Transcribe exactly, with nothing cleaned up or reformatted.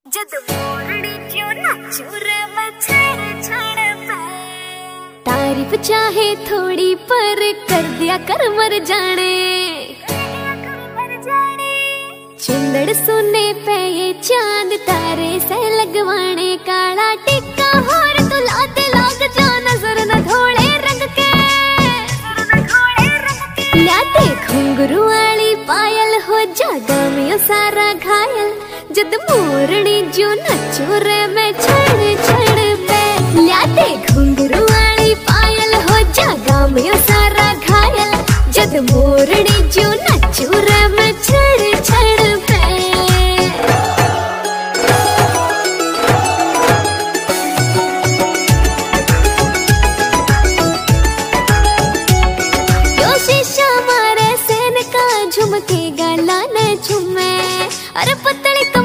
जद मोरनी क्यों नाचू रे मैं छेड़ छाड़ पे। तारीफ चाहे थोड़ी पर कर दिया कर मर जाने, चुंदड़ सुने पे ये चांद तारे से लगवाने, काला टिक्का होर तो लाते लाग जा नजर न धोले रंग के, लाते घुंघरू वाली पायल हो जागा में सारा घायल। जद मोरनी जो नचू रे मैं छड़ छड़ पे, लाते घुंघरू वाली पायल हो जागा में सारा घायल। जद मोरनी जो नचू रे मैं छड़ छड़ पे। यो शीशा मारे सेन का झुमके गला न झुमे, अरे पतली